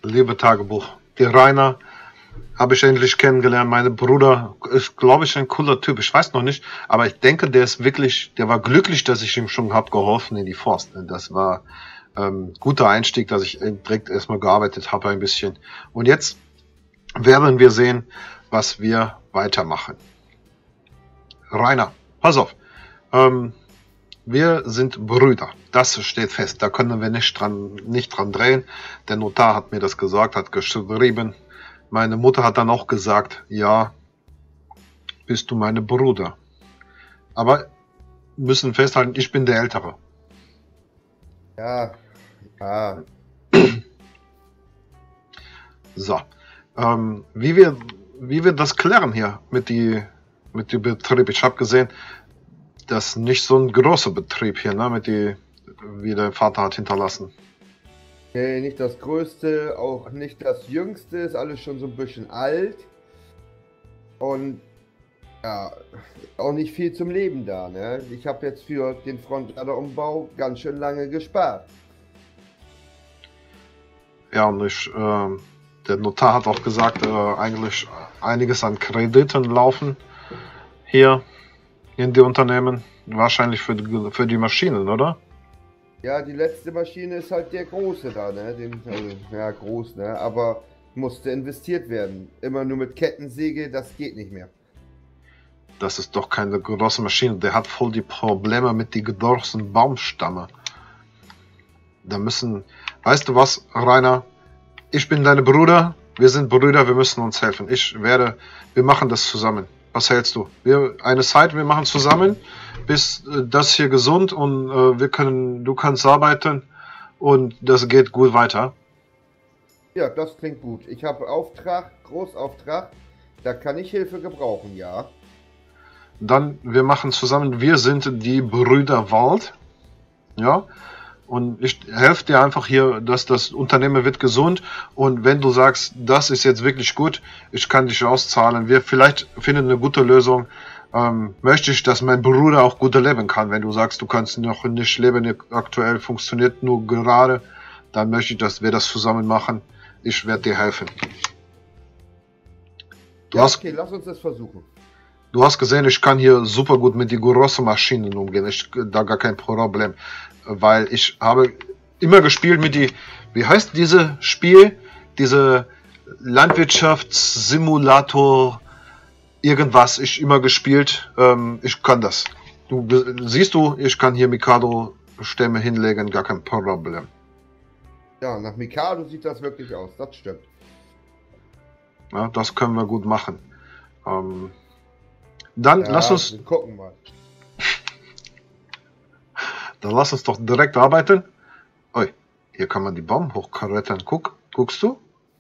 liebe Tagebuch. Die Rainer habe ich endlich kennengelernt. Mein Bruder ist, glaube ich, ein cooler Typ. Ich weiß noch nicht, aber ich denke, der ist wirklich, der war glücklich, dass ich ihm schon hab geholfen in die Forst. Das war guter Einstieg, dass ich direkt erstmal gearbeitet habe ein bisschen. Und jetzt werden wir sehen, was wir weitermachen. Rainer, pass auf. Wir sind Brüder. Das steht fest. Da können wir nicht dran drehen. Der Notar hat mir das gesagt, hat geschrieben. Meine Mutter hat dann auch gesagt, ja, bist du meine Bruder. Aber müssen festhalten, ich bin der Ältere. Ja, ja. So, wie wir das klären hier mit dem Betrieb. Ich habe gesehen, das ist nicht so ein großer Betrieb hier, ne, wie der Vater hat hinterlassen. Nee, nicht das Größte, auch nicht das Jüngste, ist alles schon so ein bisschen alt. Und ja, auch nicht viel zum Leben da, ne? Ich habe jetzt für den Frontladeumbau ganz schön lange gespart. Ja, und der Notar hat auch gesagt, eigentlich einiges an Krediten laufen hier in die Unternehmen. Wahrscheinlich für die Maschinen, oder? Ja, die letzte Maschine ist halt der große da, ne? Ja, groß, ne? Aber musste investiert werden. Immer nur mit Kettensäge, das geht nicht mehr. Das ist doch keine große Maschine. Der hat voll die Probleme mit die gedorsten Baumstämme. Da müssen... Weißt du was, Rainer? Ich bin dein Bruder. Wir sind Brüder, wir müssen uns helfen. Wir machen das zusammen. Was hältst du? Eine Zeit, wir machen zusammen, bis das hier gesund und du kannst arbeiten und das geht gut weiter. Ja, das klingt gut. Ich habe Auftrag, Großauftrag. Da kann ich Hilfe gebrauchen, ja. Dann, wir machen zusammen, wir sind die Brüder Wald. Ja. Und ich helfe dir einfach hier, dass das Unternehmen wird gesund. Und wenn du sagst, das ist jetzt wirklich gut, ich kann dich auszahlen. Wir vielleicht finden eine gute Lösung. Möchte ich, dass mein Bruder auch gut leben kann. Wenn du sagst, du kannst noch nicht leben, aktuell funktioniert nur gerade, dann möchte ich, dass wir das zusammen machen. Ich werde dir helfen. Okay, lass uns das versuchen. Du hast gesehen, ich kann hier super gut mit den großen Maschinen umgehen. Da gar kein Problem. Weil ich habe immer gespielt mit wie heißt dieses Spiel? Diese Landwirtschaftssimulator, irgendwas, ich immer gespielt. Ich kann das. Siehst du, ich kann hier Mikado-Stämme hinlegen, gar kein Problem. Ja, nach Mikado sieht das wirklich aus, das stimmt. Ja, das können wir gut machen. Dann ja, lass uns... Wir gucken mal. Dann lass uns doch direkt arbeiten. Ui, hier kann man die Baum hochklettern. Guckst du?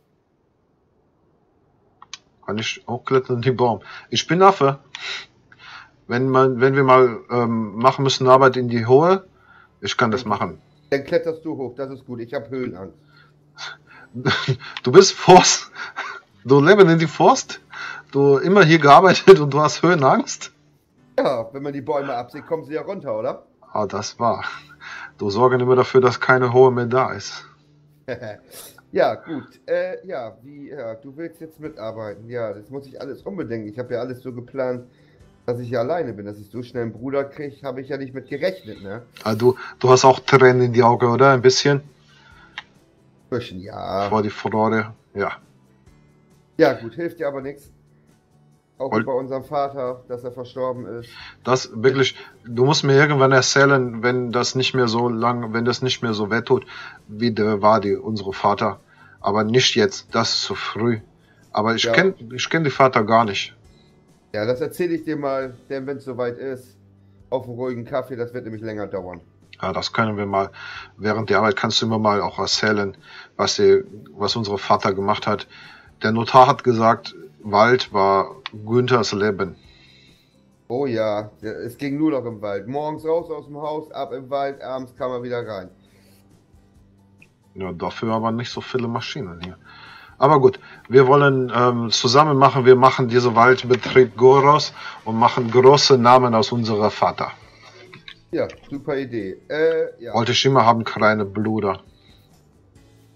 Kann ich hochklettern, die Baum. Ich bin Affe. Wenn wir mal machen müssen Arbeit in die Hohe, ich kann das machen. Dann kletterst du hoch, das ist gut. Ich habe Höhenangst. Du bist Forst. Du lebst in die Forst. Du immer hier gearbeitet und du hast Höhenangst. Ja, wenn man die Bäume absieht, kommen sie ja runter, oder? Ah, das war. Du sorgen immer dafür, dass keine Hohe mehr da ist. Ja, gut. Du willst jetzt mitarbeiten. Ja, das muss ich alles unbedingt. Ich habe ja alles so geplant, dass ich ja alleine bin. Dass ich so schnell einen Bruder kriege, habe ich ja nicht mit gerechnet, ne? Ah, du hast auch Tränen in die Augen, oder? Ein bisschen? Bisschen, ja. Vor die Freude, ja. Ja, gut, hilft dir aber nichts. Auch bei unserem Vater, dass er verstorben ist. Das wirklich, du musst mir irgendwann erzählen, wenn das nicht mehr so wehtut, wie unsere Vater. Aber nicht jetzt, das ist zu früh. Aber ich kenn die Vater gar nicht. Ja, das erzähle ich dir mal, denn wenn es soweit ist, auf einen ruhigen Kaffee, das wird nämlich länger dauern. Ja, das können wir mal, während der Arbeit kannst du immer mal auch erzählen, was unser Vater gemacht hat. Der Notar hat gesagt, Wald war Günthers Leben. Oh ja, es ging nur noch im Wald. Morgens raus aus dem Haus, ab im Wald, abends kam er wieder rein. Ja, dafür aber nicht so viele Maschinen hier. Aber gut, wir wollen zusammen machen, wir machen diesen Waldbetrieb Goros und machen große Namen aus unserem Vater. Ja, super Idee. Ja. Wollte ich immer haben, kleine Bruder.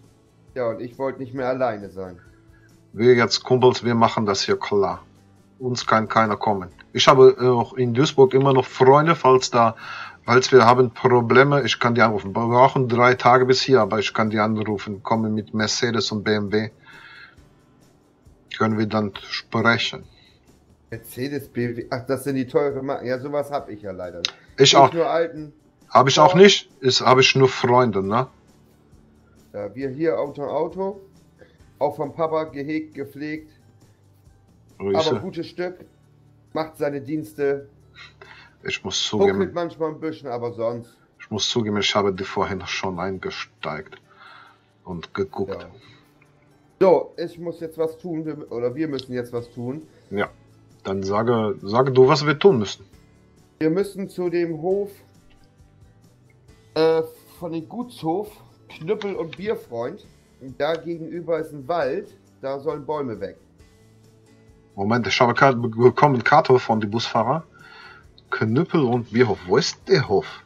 Ja, und ich wollte nicht mehr alleine sein. Wir jetzt Kumpels, wir machen das hier klar. Uns kann keiner kommen. Ich habe auch in Duisburg immer noch Freunde, falls wir haben Probleme, ich kann die anrufen. Wir brauchen 3 Tage bis hier, aber ich kann die anrufen. Kommen mit Mercedes und BMW. Können wir dann sprechen. Mercedes, BMW, ach, das sind die teuren Marken. Ja, sowas habe ich ja leider nicht. Ich auch. Nur alten. Habe ich auch nicht. Habe ich nur Freunde, ne? Ja, wir hier Auto. Auch vom Papa gehegt, gepflegt. Grüße. Aber gutes Stück. Macht seine Dienste. Ich muss Ruckelt zugeben, manchmal ein bisschen, aber sonst. ich habe die vorhin schon eingesteigt und geguckt. Ja. So, ich muss jetzt was tun, oder wir müssen jetzt was tun. Ja. Dann sage du, was wir tun müssen. Wir müssen zu dem Hof von dem Gutshof Knüppel und Bierfreund. Da gegenüber ist ein Wald, da sollen Bäume weg. Moment, ich habe bekommen Karte von den Busfahrer. Knüppel und Bierhof. Wo ist der Hof?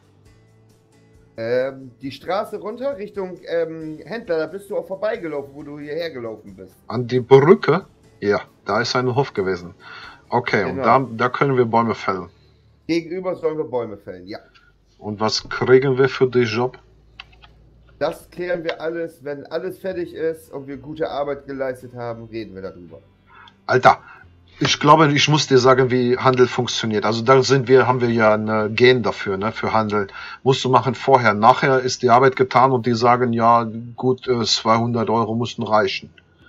Die Straße runter Richtung Händler, da bist du auch vorbeigelaufen, wo du hierher gelaufen bist. An die Brücke? Ja, da ist ein Hof gewesen. Okay, Genau. Und da können wir Bäume fällen. Gegenüber sollen wir Bäume fällen, ja. Und was kriegen wir für den Job? Das klären wir alles, wenn alles fertig ist und wir gute Arbeit geleistet haben, reden wir darüber. Alter, ich glaube, ich muss dir sagen, wie Handel funktioniert. Also da haben wir ja ein Gen dafür, ne, für Handel. Musst du machen vorher. Nachher ist die Arbeit getan und die sagen, ja, gut, 200 Euro müssten reichen.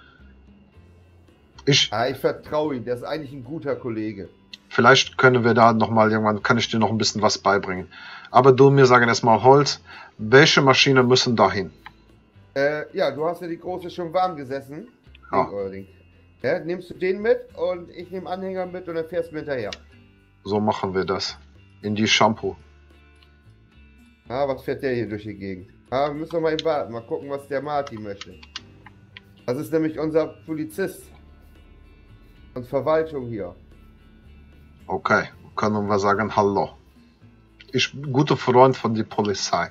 Ich vertraue ihm, der ist eigentlich ein guter Kollege. Vielleicht können wir da nochmal irgendwann, kann ich dir noch ein bisschen was beibringen. Aber du mir sagen erstmal Holz, welche Maschine müssen dahin? Ja, du hast ja die große schon warm gesessen. Ja. Ja, nimmst du den mit und ich nehme Anhänger mit und dann fährst du hinterher. So machen wir das. In die Shampoo. Ah, was fährt der hier durch die Gegend? Ah, wir müssen noch mal eben warten, mal gucken, was der Martin möchte. Das ist nämlich unser Polizist. Und Verwaltung hier. Okay, können wir sagen Hallo. Ich bin guter Freund von der Polizei.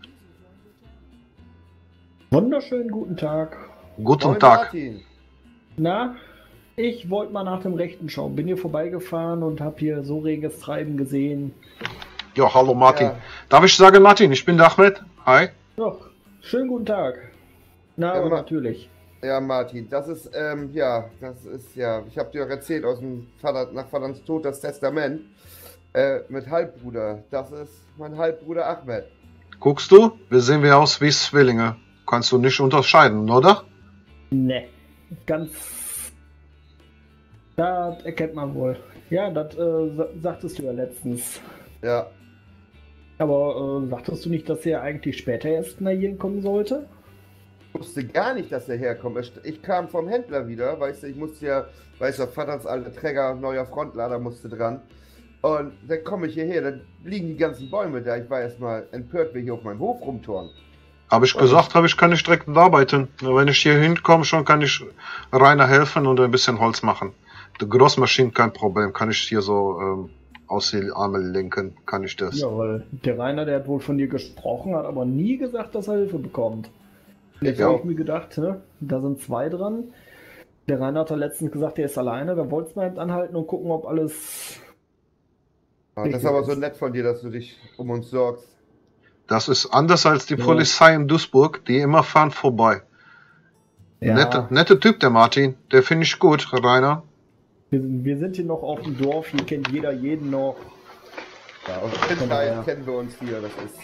Wunderschönen guten Tag. Guten Moin, Tag. Martin. Na, ich wollte mal nach dem Rechten schauen. Bin hier vorbeigefahren und habe hier so reges Treiben gesehen. Ja, hallo Martin. Ja. Darf ich sagen Martin? Ich bin der Ahmed. Hi. Doch, schönen guten Tag. Na, Ja, aber natürlich. Ja, Martin, das ist, ich habe dir auch erzählt, nach Vaters Tod das Testament mit Halbbruder. Das ist mein Halbbruder Ahmed. Guckst du? Wir sehen wie aus wie Zwillinge. Kannst du nicht unterscheiden, oder? Ne, ganz... Das erkennt man wohl. Ja, das sagtest du ja letztens. Ja, Aber sagtest du nicht, dass er eigentlich später erst nach hier kommen sollte? ich wusste gar nicht, dass er herkommt. Ich kam vom Händler wieder, weißt du, ich musste ja, weißt du, Vaters alter Träger, neuer Frontlader musste dran. Und dann komme ich hierher, dann liegen die ganzen Bäume da. Ich war erstmal empört, wie hier auf meinem Hof rumturnen. Habe ich gesagt, kann ich direkt arbeiten. Wenn ich hier hinkomme, schon kann ich Rainer helfen und ein bisschen Holz machen. Die Großmaschine kein Problem, kann ich hier so aus die Arme lenken, kann ich das. Ja, weil der Rainer, der hat wohl von dir gesprochen, hat aber nie gesagt, dass er Hilfe bekommt. Jetzt Ja. habe ich mir gedacht, ne, da sind 2 dran. Der Rainer hat ja letztens gesagt, er ist alleine. Da wolltest du mal eben anhalten und gucken, ob alles... Ja, das ist aber so nett von dir, dass du dich um uns sorgst. Das ist anders als die Ja. Polizei in Duisburg, die immer fahren vorbei. Ja, Netter Typ, der Martin. Der finde ich gut, Rainer. wir sind hier noch auf dem Dorf, hier kennt jeder jeden noch. Ja, und Kindheit kennen wir uns hier, das ist...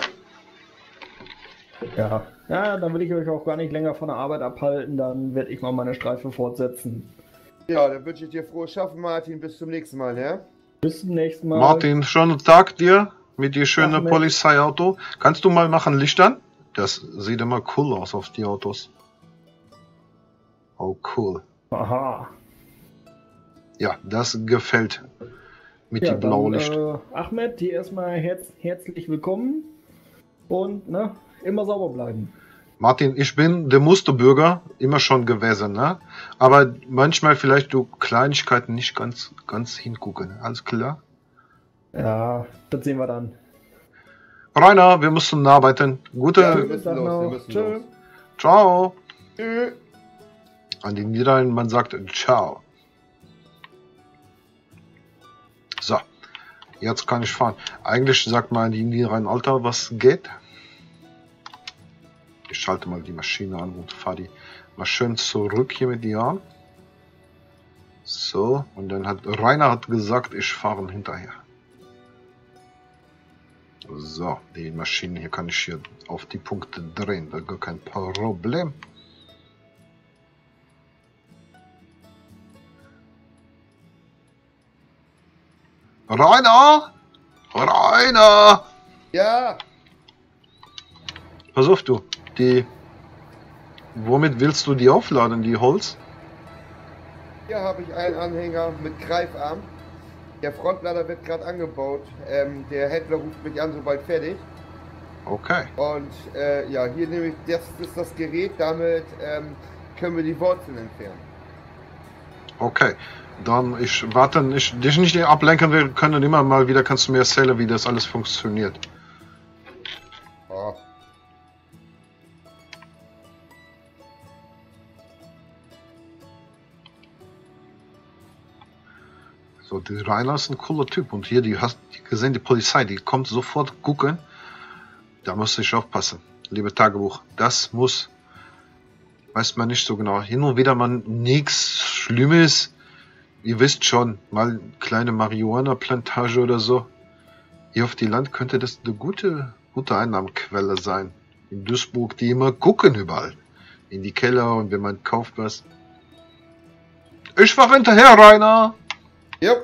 Ja, dann will ich euch auch gar nicht länger von der Arbeit abhalten. Dann werde ich mal meine Streife fortsetzen. Ja, dann wünsche ich dir frohes Schaffen, Martin. Bis zum nächsten Mal, ne? Bis zum nächsten Mal. Martin, schönen Tag dir mit dir schönen Ahmed. Polizeiauto. Kannst du mal machen Licht an? Das sieht immer cool aus auf die Autos. Oh, cool. Aha. Ja, das gefällt mit Ja, dem blauen dann, Licht. Ahmed, dir erstmal herzlich willkommen. Und ne, immer sauber bleiben. Martin, ich bin der Musterbürger immer schon gewesen, ne? Aber manchmal vielleicht du Kleinigkeiten nicht ganz hingucken. Alles klar? Ja, das sehen wir dann. Rainer, wir müssen arbeiten. Ja, wir Gute. müssen Tag los, wir noch. müssen Tschö. los. Ciao. An die Niederlanden, man sagt ciao. So, jetzt kann ich fahren. Eigentlich sagt man an die Niederlanden, Alter, was geht? Ich schalte mal die Maschine an und fahre die mal schön zurück hier mit dir an. So, und dann hat Rainer gesagt, ich fahre hinterher. So, die Maschine hier kann ich hier auf die Punkte drehen, da gar kein Problem. Rainer! Rainer! Ja, Pass auf, du. Womit willst du die aufladen, die Holz? hier habe ich einen Anhänger mit Greifarm. Der Frontlader wird gerade angebaut. Der Händler ruft mich an, sobald fertig. Okay. Und ja, hier nehme ich, das ist das Gerät, damit können wir die Wurzeln entfernen. Okay. Dann ich warte, dich nicht ablenken, wir können immer mal wieder, kannst du mir erzählen, wie das alles funktioniert. Oh. So, die Rainer ist ein cooler Typ und hier, hast gesehen, die Polizei, die kommt sofort gucken. Da muss ich aufpassen, liebe Tagebuch. Das muss, weiß man nicht so genau. Hin und wieder man nichts Schlimmes. Ihr wisst schon, mal kleine Marihuana-Plantage oder so. Hier auf die Land könnte das eine gute Einnahmenquelle sein. In Duisburg, die immer gucken überall. In die Keller und wenn man kauft was. Ich fahr hinterher, Rainer! Ja.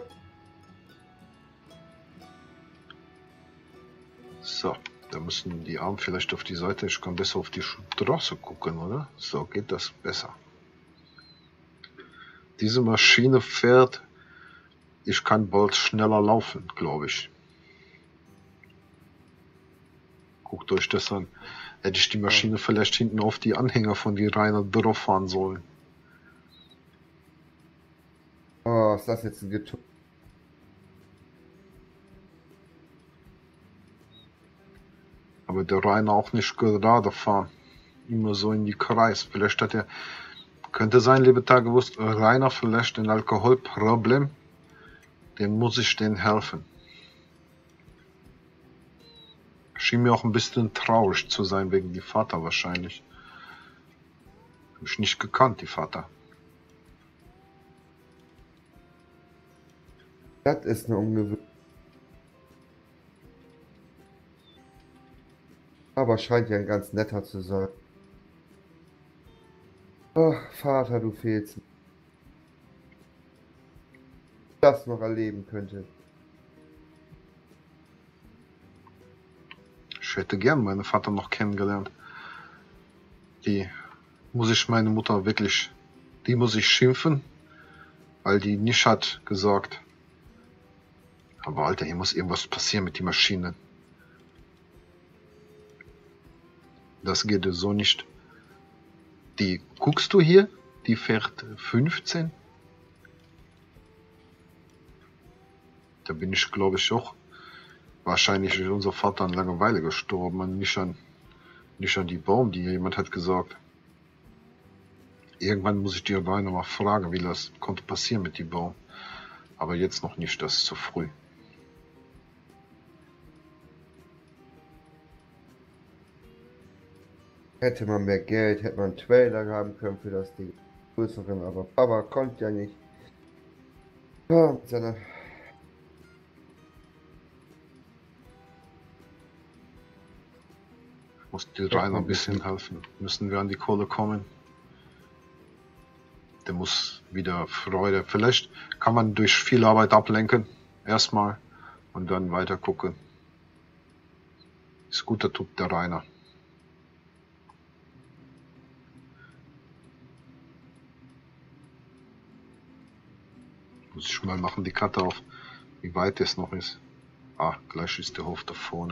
So, da müssen die Arme vielleicht auf die Seite. Ich kann besser auf die Straße gucken, oder? So geht das besser. Diese Maschine fährt. Ich kann bald schneller laufen, glaube ich. Guckt euch das an. Hätte ich die Maschine vielleicht hinten auf die Anhänger von die Rainer drauf fahren sollen. Oh, ist das jetzt ein Getue? Aber der Rainer auch nicht gerade fahren. Immer so in die Kreis. Vielleicht hat er, könnte sein, liebe Tagebuch, Rainer vielleicht ein Alkoholproblem. Dem muss ich denen helfen. Schien mir auch ein bisschen traurig zu sein wegen die Vater wahrscheinlich. Hab ich nicht gekannt, die Vater. Das ist eine ungewöhnliche. Aber scheint ja ein ganz netter zu sein. Ach, Vater, du fehlst mir. Das noch erleben könnte. Ich hätte gern meinen Vater noch kennengelernt. Die muss ich meine Mutter wirklich, die muss ich schimpfen, weil die nicht hat gesagt. Aber Alter, hier muss irgendwas passieren mit die Maschine. Das geht so nicht. Die, guckst du hier? Die fährt 15. Da bin ich, glaube ich, auch. Wahrscheinlich ist unser Vater an Langeweile gestorben und nicht an die Baum, die jemand hat gesagt. Irgendwann muss ich die Rainer mal fragen, wie das konnte passieren mit dem Baum. Aber jetzt noch nicht, das ist zu früh. Hätte man mehr Geld, hätte man einen Trailer haben können für das Ding. Größeren, aber Papa konnte ja nicht. Ja, mit seiner Muss die Rainer ein bisschen helfen. Müssen wir an die Kohle kommen. Der muss wieder Freude. Vielleicht kann man durch viel Arbeit ablenken. Erstmal. Und dann weiter gucken. Ist guter Typ, der Rainer. Muss ich mal machen die Karte auf, wie weit es noch ist. Ah, gleich ist der Hof da vorne.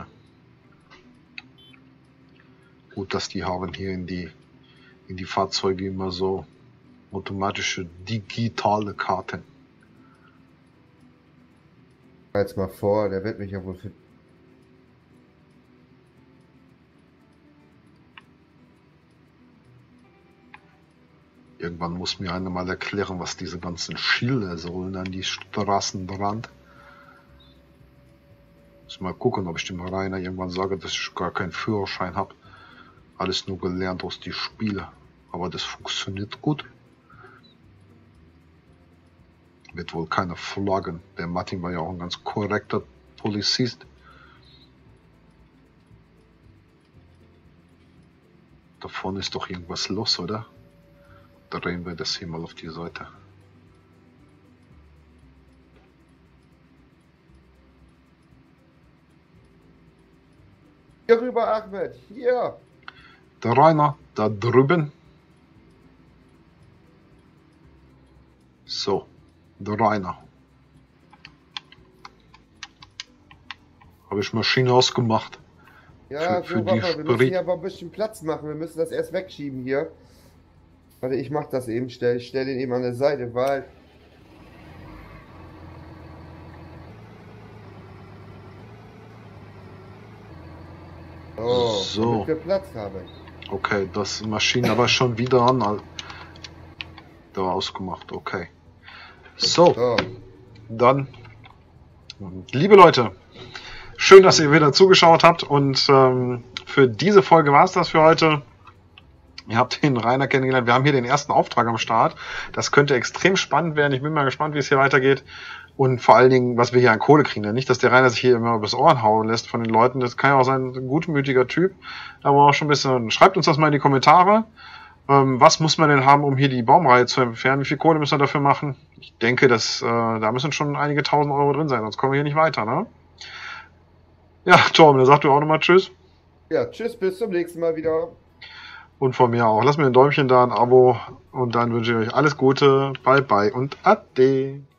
Gut, dass die haben hier in die Fahrzeuge immer so automatische digitale Karten. jetzt mal vor, der wird mich ja wohl für. Irgendwann muss mir einer mal erklären, was diese ganzen Schilder sollen an die Straßenrand. Muss mal gucken, ob ich dem Rainer irgendwann sage, dass ich gar keinen Führerschein habe. Alles nur gelernt aus die Spiele. Aber das funktioniert gut. Wird wohl keiner flaggen. Der Martin war ja auch ein ganz korrekter Polizist. Da vorne ist doch irgendwas los, oder? Drehen wir das hier mal auf die Seite. Hier rüber, Ahmed. Hier. Der Rainer, da drüben. So, der Rainer. Habe ich Maschine ausgemacht. Ja, für so, die Rafa, wir müssen Sprit. hier aber ein bisschen Platz machen. Wir müssen das erst wegschieben hier. Warte, ich mach das eben. Ich stell den eben an der Seite, weil... So. Damit wir Platz haben. Okay, das Maschine aber schon wieder an. Da ausgemacht, okay. So, So. dann, liebe Leute, schön, dass ihr wieder zugeschaut habt und für diese Folge war es das für heute. Ihr habt den Rainer kennengelernt. Wir haben hier den ersten Auftrag am Start. Das könnte extrem spannend werden. Ich bin mal gespannt, wie es hier weitergeht. Und vor allen Dingen, was wir hier an Kohle kriegen. Nicht, dass der Rainer sich hier immer übers Ohren hauen lässt von den Leuten. Das kann ja auch sein, ein gutmütiger Typ. Aber auch schon ein bisschen, schreibt uns das mal in die Kommentare. Was muss man denn haben, um hier die Baumreihe zu entfernen? Wie viel Kohle müssen wir dafür machen? Ich denke, dass da müssen schon einige 1000 Euro drin sein, sonst kommen wir hier nicht weiter, ne? Ja, Torben, dann sag du auch nochmal Tschüss. Ja, tschüss, bis zum nächsten Mal wieder. Und von mir auch. Lasst mir ein Däumchen da, ein Abo und dann wünsche ich euch alles Gute. Bye bye und ade.